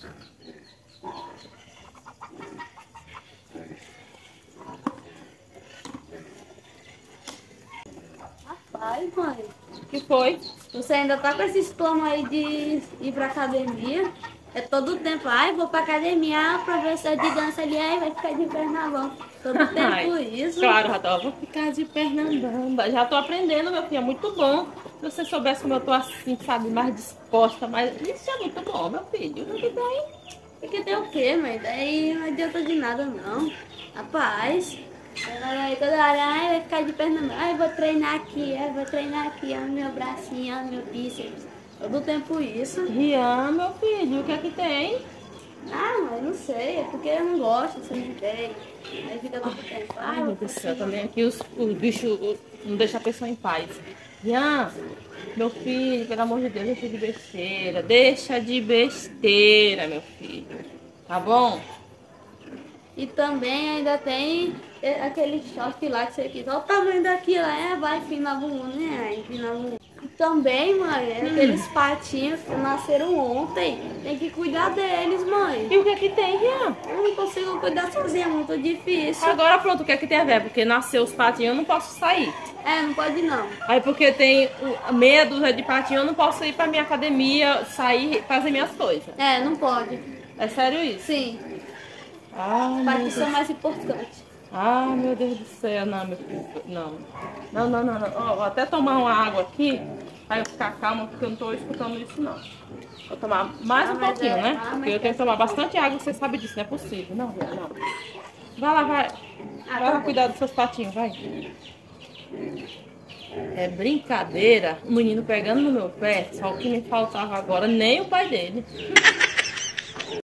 Rapaz, mãe, Que foi? você ainda tá com esses planos aí de ir pra academia? É todo tempo, ai, vou pra academia, professor de dança ali, ai, vai ficar de perna bamba. Todo Ai, tempo isso. claro, Radó, vou ficar de perna bamba. Já tô aprendendo, meu filho, é muito bom. Se você soubesse como eu tô assim, sabe, mais disposta, mas isso é muito bom, meu filho. O que tem? Porque tem o quê, mãe? Daí não adianta de nada, não. Rapaz, aí toda hora, ai, vai ficar de perna bamba. Ai, vou treinar aqui, ai, vou treinar aqui, ó, meu bracinho, ó, meu bíceps. Todo tempo isso. Rian, meu filho, o que é que tem? Ah, mas não sei, é porque eu não gosto dessas ideias. Aí fica todo tempo, ah, Ai, eu meu vou Deus do fazer céu, uma... também aqui os bichos não deixam a pessoa em paz. Rian, meu filho, pelo amor de Deus, deixa de besteira. Deixa de besteira, meu filho. Tá bom? E também ainda tem aquele short lá que você quis. Olha o tamanho daquilo, vai empina a bunda, né? Empina a bunda. E também, mãe, aqueles patinhos que nasceram ontem. Tem que cuidar deles, mãe. E o que é que tem, Rian? Eu não consigo cuidar sozinha, é muito difícil. Agora pronto, o que é que tem a ver? Porque nasceu os patinhos, eu não posso sair. É, não pode não. Aí porque tem meia dúzia de patinhos, eu não posso ir pra minha academia, sair, fazer minhas coisas. É, não pode. É sério isso? Sim, Ai, os meu patinhos são Deus. mais importantes. Ai, meu Deus do céu. Não, meu filho. Não. Não, não, não, não. Ó, vou até tomar uma água aqui, pra eu ficar calma, porque eu não tô escutando isso, não. Vou tomar mais um Mas pouquinho, né? mas Porque eu tenho que tomar bastante água, você sabe disso, não é possível. Não, Rian, não. Vai lá, vai. Vai tá lá bom. cuidar dos seus patinhos, vai. É brincadeira. O menino pegando no meu pé, só o que me faltava agora, nem o pai dele.